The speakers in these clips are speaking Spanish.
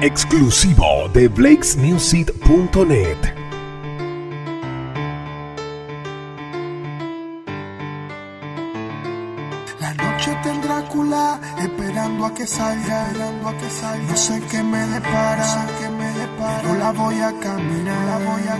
Exclusivo de blakesmusic.net. La noche tendrá Drácula esperando a que salga, No sé qué me depara, pero la voy a caminar,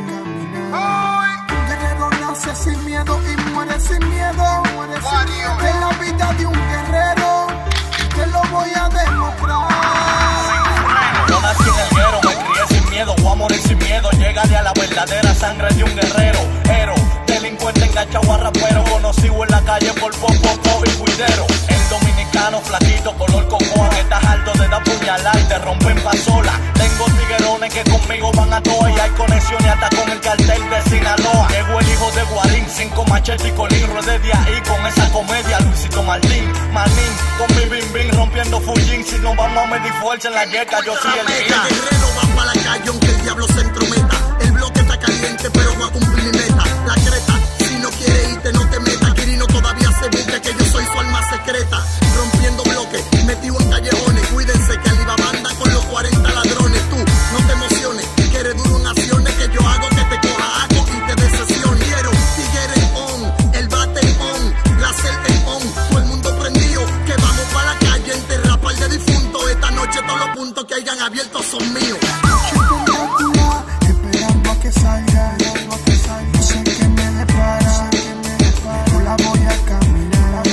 Un guerrero nace sin miedo y muere sin miedo. Es la vida de un guerrero, te lo voy a demostrar. Yo nací en el guero, me crié sin miedo, voy a morir sin miedo. Llegale a la verdadera sangre de un guerrero. Héroe, delincuente enganchado a rapero, conocido en la calle por poco y cuidero. El dominicano flaquito, color cocoa, que estás alto de dar puñalar y te rompen pasola. Tengo tiguerones que conmigo van a toa y hay conexiones hasta con el cartel de Sinaloa. Llegó el hijo de Guarín, 5 machetes y colín, ruedé de ahí con esa comedia. Luisito Martín, Manín, con mi bim bim rompiendo fullín. Si no vamos a medir fuerza en la yeca, yo soy el king. El guerrero va para la calle aunque el diablo se entrometa. El bloque está caliente pero va a cumplir mi meta. La creta, si no quiere irte no te metas. Quirino todavía se busca que yo soy su alma secreta. Rompiendo bloques, metido en callejones. Cuídense que arriba banda con los 40 ladrones. Tú no te emociones, que eres duro en acciones. Que yo hago que te coja algo y te decepcione. Quiero tigre on, el bate on, la cel on. Todo el mundo prendido, que vamos para la calle. Enterrar par de difuntos. Esta noche todos los puntos que hayan abierto son míos. Esperando a que salga, No sé qué me depara, pero la voy a caminar,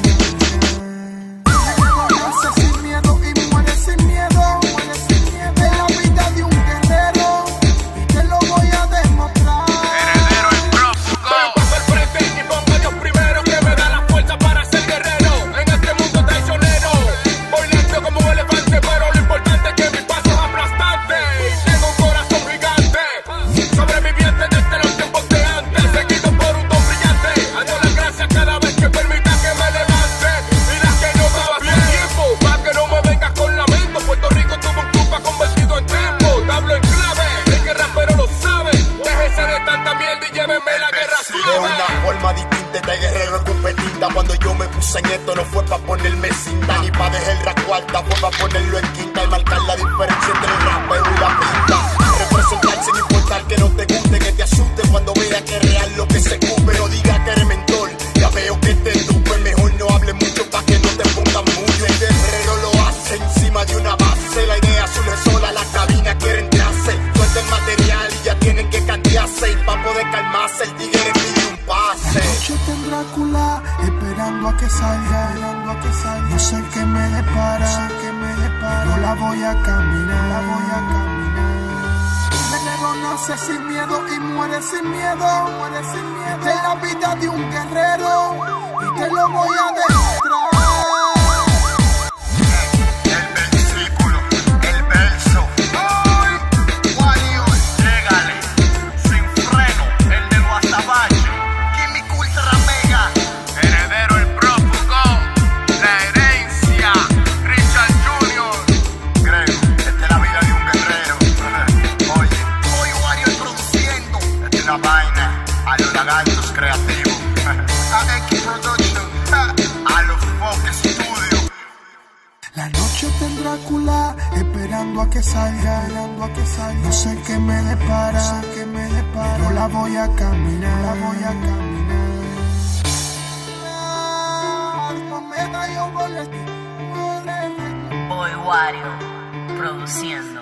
Nace sin miedo y muere sin miedo. Es la vida de un guerrero y te lo voy a demostrar. Heredero el prófugo. Doy un paso al frente y pongo a Dios primero, que me da la fuerza para ser guerrero. En este mundo traicionero, voy lento como un elefante, pero lo importante es que mi paso es aplastante. Tengo un corazón gigante, sobreviviente desde los tiempos de antes, seguido por un don brillante. Ando las gracias cada vez que permita que me levante. Y las que no daba tiempo, pa' que no me vengas con lamento. Puerto Rico tuvo un club convertido en tiempo. Hablo en clave, el que rapero lo sabe. Déjese de tanta mierda y llévenme la guerra De suave. una forma distinta, este guerrero es competita. Cuando yo me puse en esto no fue pa' ponerme cinta ni pa' dejar la cuarta, fue pa' ponerlo en quinta y marcar la diferencia entre el rapero y la pinta. Representar sin importar que no te guste, que te asuste cuando vea que es real lo que se cubre. No diga que eres mentor, ya veo que te tupe. Mejor no hable mucho pa' que no te pongan mucho. El guerrero lo hace encima de una base. La idea surge sola, la cabina quiere entrarse. Suelta el material y ya tienen que cantearse. Y pa' poder calmarse el tigre pide un pase. La noche tendrá Drácula esperando a que salga, No sé qué me depara, pero la voy a caminar, Un guerrero nace sin miedo y muere sin miedo. Es la vida de un guerrero y te lo voy a demostrar. El versículo, el verso. Warrior, llégale, sin freno, el de Guasabache. Químico Ultra Mega. Heredero el prófugo, la herencia, Richard Jr. Creo, esta es la vida de un guerrero. Oye, hoy Wario produciendo. Esta es la vaina, a los lagartos creativos. A X Production, a los Focus Studio. La noche tendrá Drácula esperando a que salga, No sé qué me depara, pero la voy a caminar, Boy Wario produciendo.